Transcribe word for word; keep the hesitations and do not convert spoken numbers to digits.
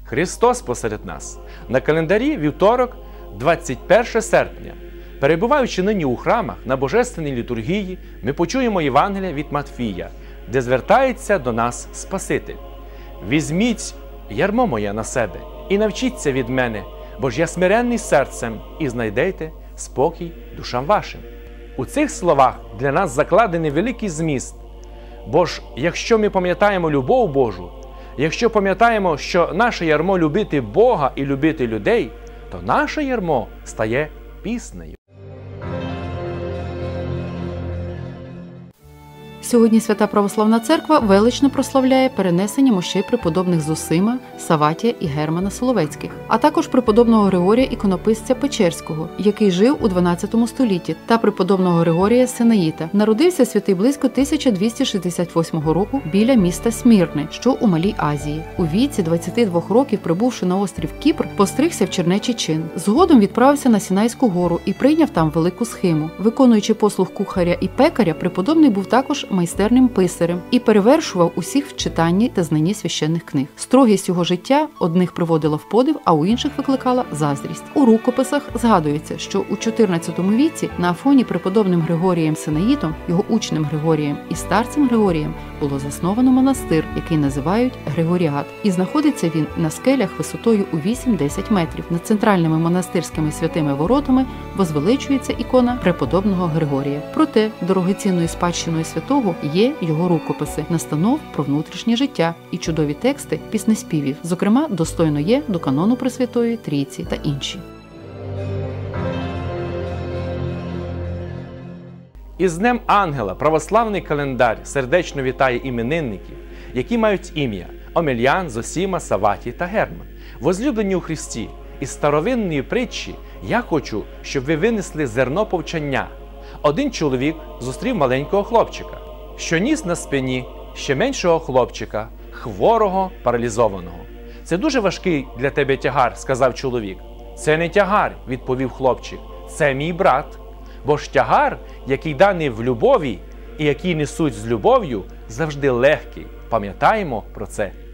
Христос посеред нас. На календарі вівторок, двадцять перше серпня. Перебуваючи нині у храмах на Божественній літургії, ми почуємо Євангелія від Матфія, де звертається до нас Спаситель. «Візьміть ярмо моє на себе і навчіться від мене, бо ж я смиренний серцем, і знайдете спокій душам вашим». У цих словах для нас закладений великий зміст. Бо ж, якщо ми пам'ятаємо любов Божу, якщо пам'ятаємо, що наше ярмо – любити Бога і любити людей, то наше ярмо стає піснею. Сьогодні Свята Православна Церква велично прославляє перенесення мощей преподобних Зосима, Саватія і Германа Соловецьких, а також преподобного Григорія Іконописця Печерського, який жив у дванадцятому столітті, та преподобного Григорія Синаїта. Народився святий близько тисяча двісті шістдесят восьмого року біля міста Смірни, що у Малій Азії. У віці двадцяти двох років, прибувши на острів Кіпр, постригся в чернечий чин. Згодом відправився на Сінайську гору і прийняв там велику схиму. Виконуючи послуг кухаря і пекаря, преподобний був також майстерним писарем і перевершував усіх в читанні та знанні священних книг. Строгість його життя одних приводила в подив, а у інших викликала заздрість. У рукописах згадується, що у чотирнадцятому віці на Афоні преподобним Григорієм Синаїтом, його учнем Григорієм і старцем Григорієм було засновано монастир, який називають Григоріат. І знаходиться він на скелях висотою у вісім-десять метрів. Над центральними монастирськими святими воротами возвеличується ікона преподобного Григорія. Проте дорогоцінною спадщиною святого є його рукописи, настанов про внутрішнє життя і чудові тексти піснеспівів, зокрема, достойно є до канону Пресвятої Трійці та інші. Із Днем Ангела православний календар сердечно вітає іменинників, які мають ім'я Омелян, Зосима, Саватій та Герман. Возлюблені у Христі, із старовинної притчі я хочу, щоб ви винесли зерно повчання. Один чоловік зустрів маленького хлопчика, що ніс на спині ще меншого хлопчика, хворого, паралізованого. «Це дуже важкий для тебе тягар», – сказав чоловік. «Це не тягар», – відповів хлопчик, – «це мій брат». Бо ж тягар, який даний в любові і який несуть з любов'ю, завжди легкий. Пам'ятаємо про це.